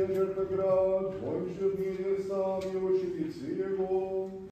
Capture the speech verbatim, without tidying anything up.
Черноград, Твой же мир сам и ученицы Его,